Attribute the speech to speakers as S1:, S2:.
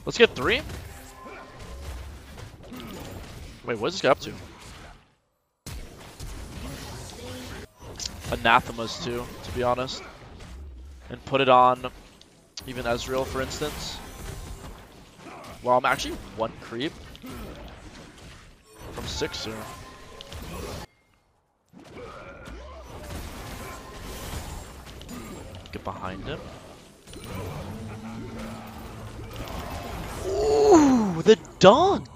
S1: Let's get 3. Wait, what is this guy up to? Anathemas too, to be honest. And put it on even Ezreal, for instance. Well, I'm actually 1 creep from 6er. Get behind him. Ooh, the dunk!